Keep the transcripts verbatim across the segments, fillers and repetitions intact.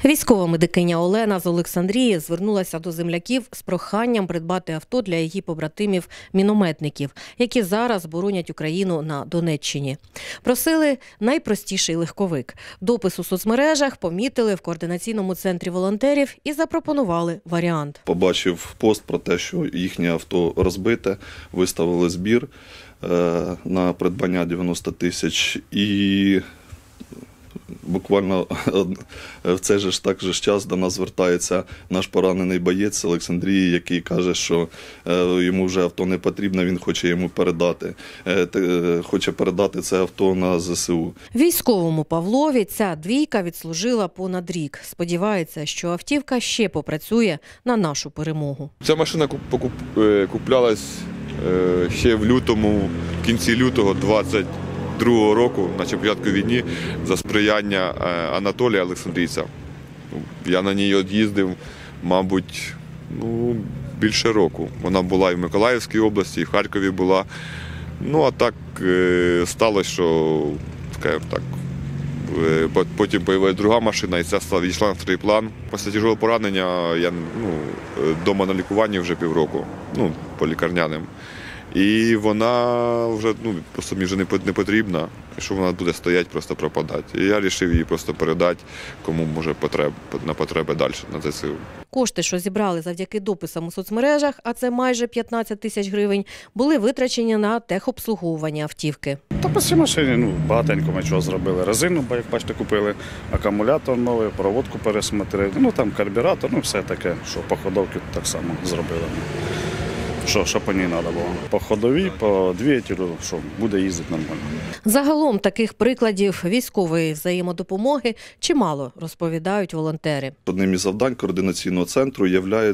Військова медикиня Олена з Олександрії звернулася до земляків з проханням придбати авто для її побратимів-мінометників, які зараз боронять Україну на Донеччині. Просили найпростіший легковик. Допис у соцмережах помітили в координаційному центрі волонтерів і запропонували варіант. Побачив пост про те, що їхнє авто розбите, виставили збір на придбання дев'яносто тисяч і буквально в цей же ж так же ж час до нас звертається наш поранений боєць з Олександрії, який каже, що йому вже авто не потрібно, він хоче йому передати. Хоче передати це авто на зе се у. Військовому Павлові ця двійка відслужила понад рік. Сподівається, що автівка ще попрацює на нашу перемогу. Ця машина куплялась ще в лютому, в кінці лютого двадцять другого року, на початку війни, за сприяння Анатолія Олександрійця. Я на ній їздив, мабуть, ну, більше року. Вона була і в Миколаївській області, і в Харкові була. Ну, а так сталося, що, скажімо так, потім з'явилася друга машина, і ця відійшла на вторий план. Після тяжкого поранення я ну, вдома на лікуванні вже півроку, ну, по лікарняним. І вона вже ну, просто мені вже не потрібна, що вона буде стояти, просто пропадати. І я вирішив її просто передати, кому може потреб, на потреби далі, на зе се у. Кошти, що зібрали завдяки дописам у соцмережах, а це майже п'ятнадцять тисяч гривень, були витрачені на техобслуговування автівки. Та по цій машині ну, багатенько ми чого зробили. Резину, як бачите, купили, акумулятор новий, проводку пересмотрели, ну там карбюратор, ну все таке, що по ходовці так само зробили. Що, що по ній треба було. По ходовій, по двигателю, що буде їздити нормально. Загалом таких прикладів військової взаємодопомоги чимало, розповідають волонтери. Одним із завдань координаційного центру є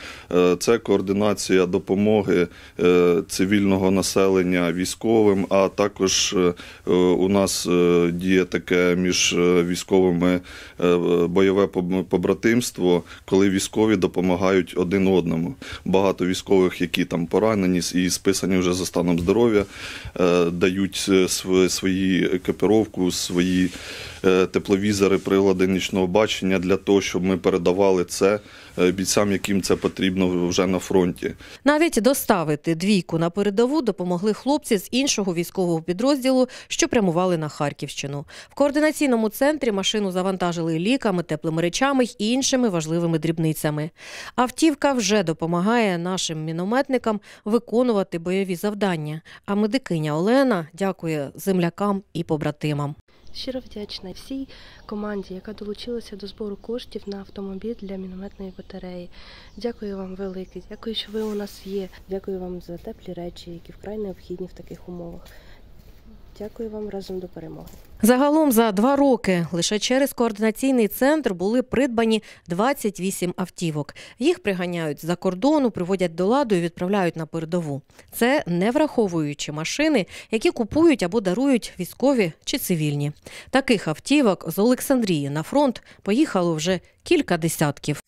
це координація допомоги цивільного населення військовим, а також у нас діє таке між військовими бойове побратимство, коли військові допомагають один одному. Багато військових, які там поранені і списані вже за станом здоров'я, дають свої екіпіровку, свої тепловізори, прилади нічного бачення для того, щоб ми передавали це бійцям, яким це потрібно вже на фронті. Навіть доставити двійку на передову допомогли хлопці з іншого військового підрозділу, що прямували на Харківщину. В координаційному центрі машину завантажили ліками, теплими речами і іншими важливими дрібницями. Автівка вже допомагає нашим мінометникам виконувати бойові завдання. А медикиня Олена дякує землякам і побратимам. Щиро вдячна всій команді, яка долучилася до збору коштів на автомобіль для мінометної батареї. Дякую вам велике, дякую, що ви у нас є. Дякую вам за теплі речі, які вкрай необхідні в таких умовах. Дякую вам, разом до перемоги. Загалом за два роки лише через координаційний центр були придбані двадцять вісім автівок. Їх приганяють з-за кордону, приводять до ладу і відправляють на передову. Це не враховуючи машини, які купують або дарують військові чи цивільні. Таких автівок з Олександрії на фронт поїхало вже кілька десятків.